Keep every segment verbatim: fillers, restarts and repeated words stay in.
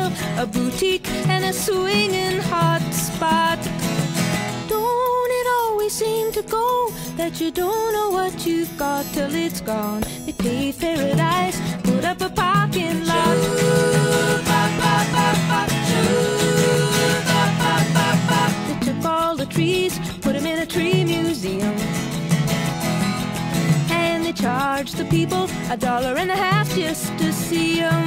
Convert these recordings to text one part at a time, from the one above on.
club, a boutique, and a swinging hot spot. Don't it always seem to go that you don't know what you've got till it's gone? They paved paradise, put up a parking lot. They took all the trees, put them in a tree museum, and they charged the people a dollar and a half just to see them.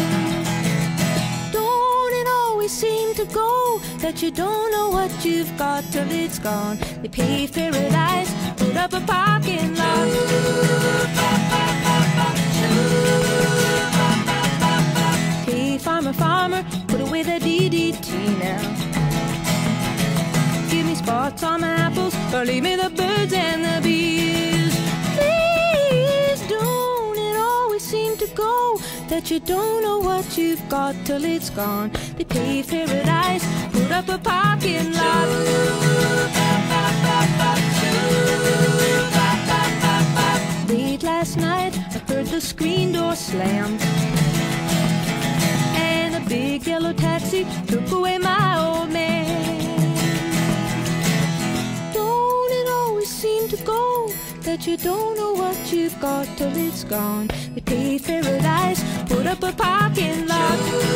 Don't it always seem to go that you don't know what you've got till it's gone? They paved paradise, put up a parking lot. Hey, farmer, farmer, put away the D D T now. Give me spots on my apples, or leave me the birds and the bees. Please, don't it always seem to go that you don't know what you've got till it's gone? They paved paradise, put up a parking lot. Late last night, I heard the screen door slam, and a big yellow taxi took away my old man. Don't it always seem to go that you don't know what you've got till it's gone? They paved paradise, put up a parking lot.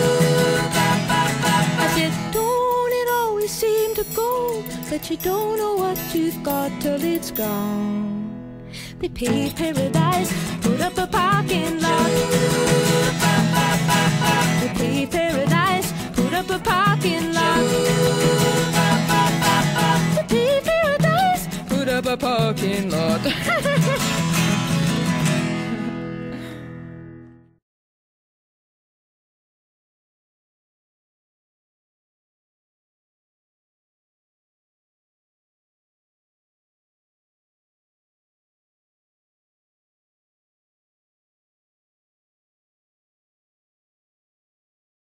I said, don't it always seem to go that you don't know what you've got till it's gone? They paved paradise, put up a parking lot. They paved paradise, put up a parking lot. They paved paradise, put up a parking lot.